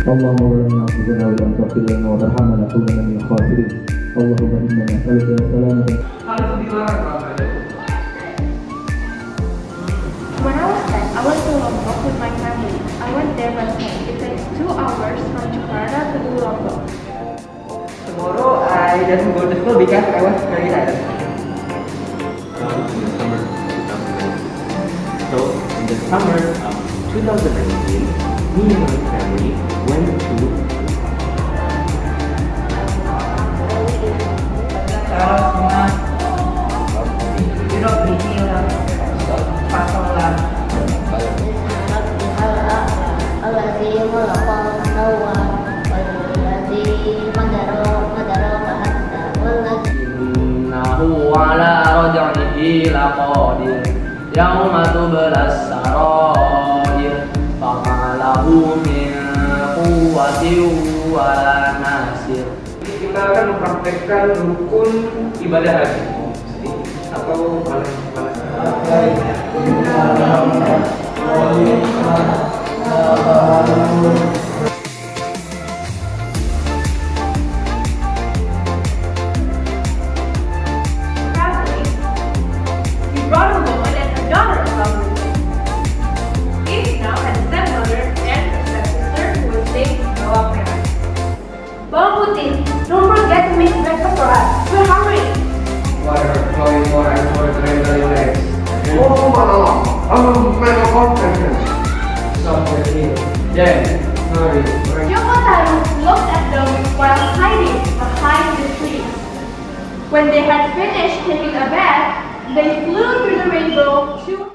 اللهم ظلمنا انفسنا وان تغفر لنا وترحمنا لنكونن من الخاسرين. اللهم انا نسالك السلامه. When I was 10, I went to Lombok with my family. I went there by train. It takes 2 hours from Jakarta to Lombok. Tomorrow I didn't go to school because I was very tired. In the summer of 2019, me and my family went to innahu ala raj'ihi laqadir yauma tublas sarair famalahu min quwwatin wala nasir. Kita akan mempraktekkan rukun ibadah haji atau We brought a woman and a daughter along with us. Each now had a stepmother and a stepsister who was named Noah Perak. Bang Putin, don't forget to make breakfast for us. We're hungry. water flowing more and more gradually legs. Oh, Malala, I'm a man of confidence. Somewhere here. Then, hurry. Yokotaro looked at them while hiding behind the trees. When they had finished taking a bath, they flew through the rainbow to